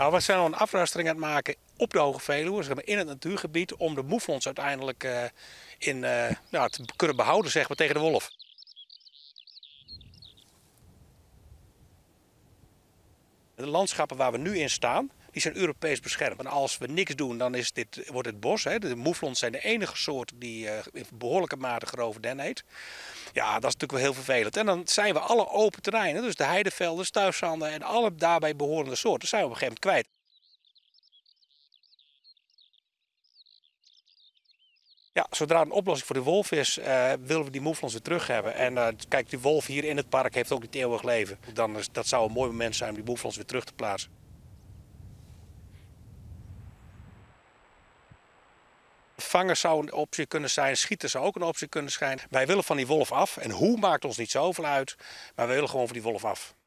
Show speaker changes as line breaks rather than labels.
Nou, we zijn al een afrastering aan het maken op de Hoge Veluwe, zeg maar in het natuurgebied, om de moeflons uiteindelijk te kunnen behouden, zeg maar, tegen de wolf. De landschappen waar we nu in staan, die zijn Europees beschermd. En als we niks doen, dan wordt het bos. Hè. De moeflons zijn de enige soort die in behoorlijke mate grove den eet. Ja, dat is natuurlijk wel heel vervelend. En dan zijn we alle open terreinen, dus de heidevelden, stuifzanden en alle daarbij behorende soorten, zijn we op een gegeven moment kwijt. Ja, zodra er een oplossing voor de wolf is, willen we die moeflons weer terug hebben. En kijk, die wolf hier in het park heeft ook niet eeuwig leven. Dat zou een mooi moment zijn om die moeflons weer terug te plaatsen. Vangen zou een optie kunnen zijn, schieten zou ook een optie kunnen zijn. Wij willen van die wolf af en hoe maakt ons niet zoveel uit, maar we willen gewoon van die wolf af.